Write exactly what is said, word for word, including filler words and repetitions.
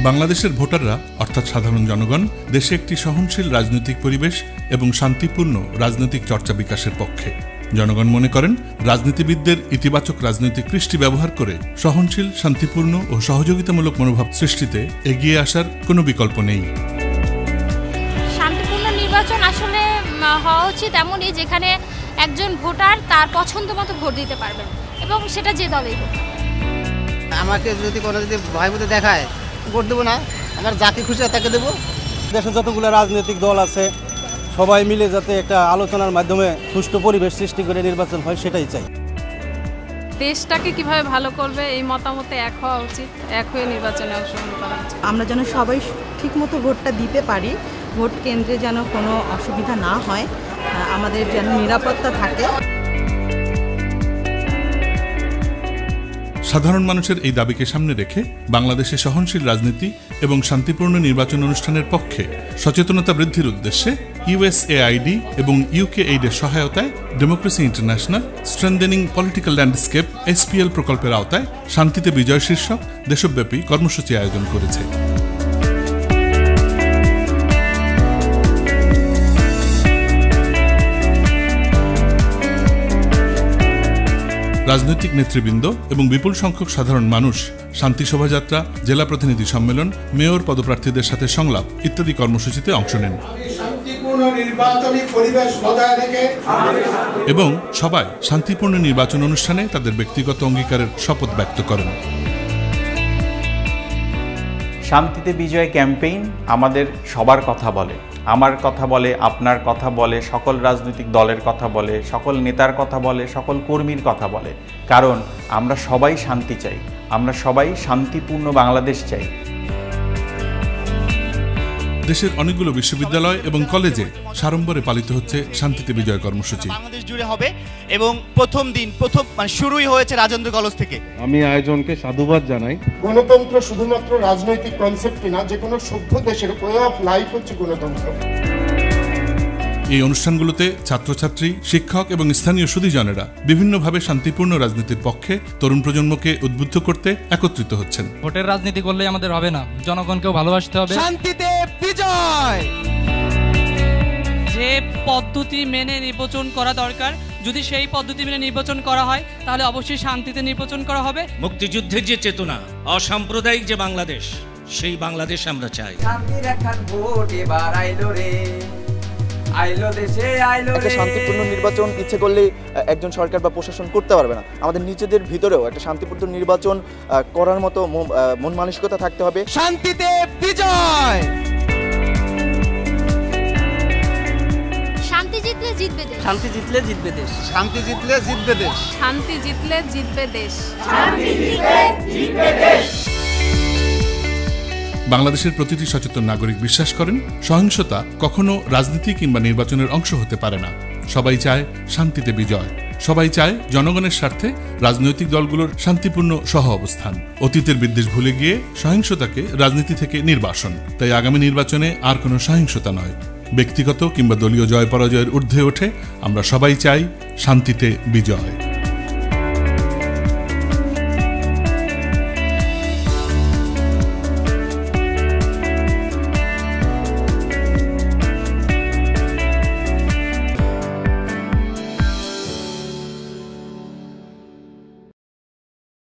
বাংলাদেশের ভোটাররা অর্থাৎ সাধারণ জনগণ দেশে একটি সহনশীল রাজনৈতিক পরিবেশ এবং শান্তিপূর্ণ রাজনৈতিক চর্চা বিকাশের পক্ষে। জনগণ মনে করেন রাজনীতিবিদদের ইতিবাচক রাজনৈতিক কৃষ্টি ব্যবহার করে সহনশীল, শান্তিপূর্ণ ও সহযোগিতামূলক মনোভাব সৃষ্টিতে এগিয়ে আসার কোনো বিকল্প নেই। শান্তিপূর্ণ নির্বাচন আসলে হওয়া উচিত এমনই যেখানে একজন ভোটার তার পছন্দ মতো ভোট দিতে পারবেন এবং সেটা যে দলেই হোক। আমাকে যদি কোনো যদি ভয় ভূতে দেখায় ভোট দেবো না, আমার যাকে খুশি তাকে দেবো। দেশে যতগুলো রাজনৈতিক দল আছে সবাই মিলে যাতে একটা আলোচনার মাধ্যমে সুষ্ঠু পরিবেশ সৃষ্টি করে নির্বাচন হয় সেটাই চাই। দেশটাকে কিভাবে ভালো করবে এই মতামতে এক হওয়া উচিত, এক হয়ে নির্বাচনে অংশগ্রহণ করা উচিত। আমরা যেন সবাই ঠিকমতো ভোটটা দিতে পারি, ভোট কেন্দ্রে যেন কোনো অসুবিধা না হয়, আমাদের যেন নিরাপত্তা থাকে। সাধারণ মানুষের এই দাবিকে সামনে রেখে বাংলাদেশে সহনশীল রাজনীতি এবং শান্তিপূর্ণ নির্বাচন অনুষ্ঠানের পক্ষে সচেতনতা বৃদ্ধির উদ্দেশ্যে ইউএসএআইডি এবং ইউকেএইডের সহায়তায় democracy international strengthening political landscape SPL প্রকল্পের আওতায় শান্তিতে বিজয় শীর্ষক দেশব্যাপী কর্মসূচি আয়োজন করেছে। রাজনৈতিক নেতৃবৃন্দ এবং বিপুল সংখ্যক সাধারণ মানুষ শান্তি শোভাযাত্রা, জেলা প্রতিনিধি সম্মেলন, মেয়র পদপ্রার্থীদের সাথে সংলাপ ইত্যাদি কর্মসূচিতে অংশ নেন এবং সবাই শান্তিপূর্ণ নির্বাচন অনুষ্ঠানে তাদের ব্যক্তিগত অঙ্গীকারের শপথ ব্যক্ত করেন। শান্তিতে বিজয় ক্যাম্পেইন আমাদের সবার কথা বলে, আমার কথা বলে, আপনার কথা বলে, সকল রাজনৈতিক দলের কথা বলে, সকল নেতার কথা বলে, সকল কর্মীর কথা বলে। কারণ আমরা সবাই শান্তি চাই, আমরা সবাই শান্তিপূর্ণ বাংলাদেশ চাই। দেশের অনেকগুলো বিশ্ববিদ্যালয় এবং কলেজে সাড়ম্বরে পালিত হচ্ছে শান্তিতে বিজয় কর্মসূচি। বাংলাদেশ জুড়ে হবে এবং প্রথম দিন প্রথম মানে শুরুই হয়েছে রাজেন্দ্র কলেজ থেকে। আমি আয়োজনকে সাধুবাদ জানাই। গণতন্ত্র শুধুমাত্র রাজনৈতিক কনসেপ্টই না, যে কোনো সভ্য দেশের ওয়ে অফ লাইফ হচ্ছে গণতন্ত্র। এই অনুষ্ঠানগুলোতে ছাত্রছাত্রী, শিক্ষক এবং স্থানীয় সুধীজনেরা বিভিন্নভাবে শান্তিপূর্ণ রাজনীতির পক্ষে তরুণ প্রজন্মকে উদ্বুদ্ধ করতে একত্রিত হচ্ছেন। ভোটের রাজনীতি করলে আমাদের হবে না, জনগণকেও ভালোবাসতে হবে। শান্তিতে বিজয়! যে পদ্ধতি মেনে নির্বাচন করা দরকার, যদি সেই পদ্ধতি মেনে নির্বাচন করা হয় তাহলে অবশ্যই শান্তিতে নির্বাচন করা হবে। মুক্তিযুদ্ধের যে চেতনা, অসাম্প্রদায়িক যে বাংলাদেশ, সেই বাংলাদেশ আমরা চাই। শান্তির একখান ভোট এবার আইলো রে, একটা শান্তিপূর্ণ নির্বাচন ইচ্ছে করলে একজন সরকার বা প্রশাসন করতে পারবে না। আমাদের নিজেদের ভিতরেও একটা শান্তিপূর্ণ নির্বাচন করার মতো মন মানসিকতা থাকতে হবে। শান্তিতে বিজয়! শান্তি জিতলে জিতবে দেশ, শান্তি জিতলে জিতবে দেশ, শান্তি জিতলে জিতবে দেশ, শান্তি জিতলে জিতবে দেশ, শান্তি জিতলে জিতবে দেশ। বাংলাদেশের প্রতিটি সচেতন নাগরিক বিশ্বাস করেন সহিংসতা কখনো রাজনীতি কিংবা নির্বাচনের অংশ হতে পারে না। সবাই চায় শান্তিতে বিজয়, সবাই চায় জনগণের স্বার্থে রাজনৈতিক দলগুলোর শান্তিপূর্ণ সহ অবস্থান, অতীতের বিদ্বেষ ভুলে গিয়ে সহিংসতাকে রাজনীতি থেকে নির্বাসন। তাই আগামী নির্বাচনে আর কোনো সহিংসতা নয়, ব্যক্তিগত কিংবা দলীয় জয় পরাজয়ের ঊর্ধ্বে ওঠে আমরা সবাই চাই শান্তিতে বিজয়।